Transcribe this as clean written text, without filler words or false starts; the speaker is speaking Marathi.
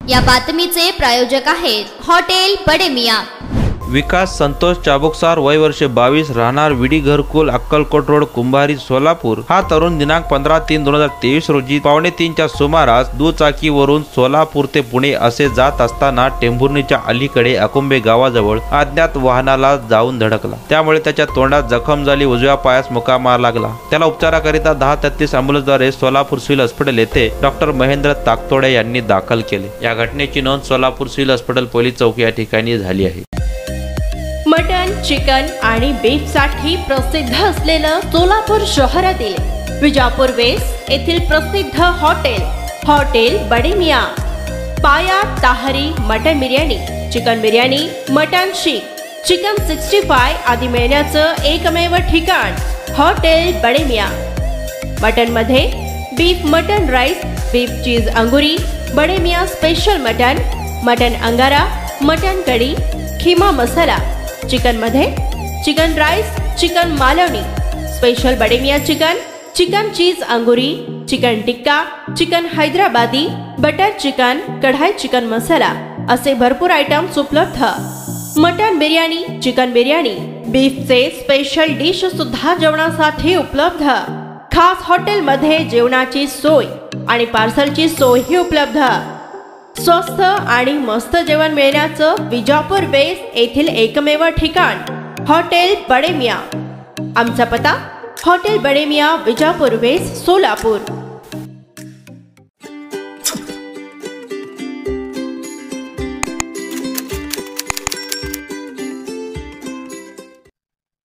या बातमीचे प्रायोजक आहेत हॉटेल बडे मियां। विकास संतोष चाबुकसार, वय वर्ष 22, राहणार विडी घरकुल, अक्कलकोट रोड, कुंभारी, सोलापूर। हा तरुण दिनांक 15/3/2023 रोजी 2:45च्या सुमारास दुचाकीवरून सोलापूर ते पुणे असे जात असताना टेंभुर्णीच्या अलीकडे अकुंबे गावाजवळ अज्ञात वाहनाला जाऊन धडकला। त्यामुळे त्याच्या तोंडात जखम झाली, उजव्या पायास मुक्कामार लागला। त्याला उपचाराकरिता 1033 अँब्युलन्सद्वारे सोलापूर सिव्हिल हॉस्पिटल येथे डॉक्टर महेंद्र ताकतोडे यांनी दाखल केले। या घटनेची नोंद सोलापूर सिव्हिल हॉस्पिटल पोलीस चौकी या ठिकाणी झाली आहे। मटन, चिकन आणि बीफ साठी प्रसिद्ध असलेलं सोलापूर शहरातील विजापूर वेस्ट येथील प्रसिद्ध hotel Bade Miyan. Paya tahari mutton biryani, chicken biryani, mutton seekh, chicken 65 आदी मिळण्याचं एकमेव ठिकाण हॉटेल बडे मियां। मटन मध्ये beef mutton rice, beef cheese angoori, Bade Miyan special mutton angara, mutton kadhi, keema masala. Chicken मध्ये chicken rice, chicken Malvani, special Bade Miyan chicken cheese angoori, chicken tikka, chicken Hyderabadi, butter chicken, kadai chicken masala असे भरपूर आयटम्स उपलब्ध। मटन बिर्याणी, चिकन बिर्याणी, बीफचे स्पेशल डिश सुद्धा जेवणासाठी उपलब्ध। खास हॉटेल मध्ये जेवणाची सोय आणि पार्सलची सोयही उपलब्ध। स्वस्त आणि मस्त जेवण मिळण्याचं विजापूर वेस्ट येथील एकमेव ठिकाण हॉटेल बडे मियां। आमचा पत्ता हॉटेल बडे मियां, विजापूर वेस्ट, सोलापूर।